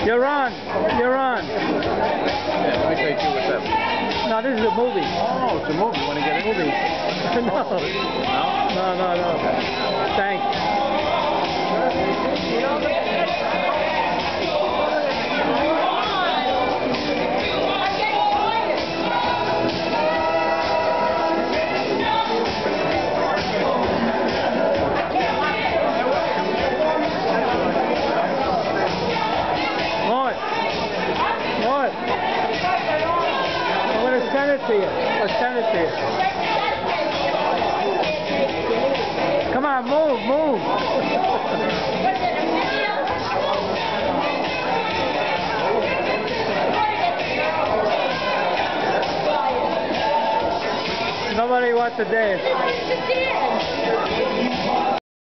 You're on. You're on. Yeah, let me take you with them. No, this is a movie. Oh, it's a movie. You want to get a movie? No. Thanks. What? I'm going to send it to you. I'll send it to you. Come on, move. Nobody wants to dance.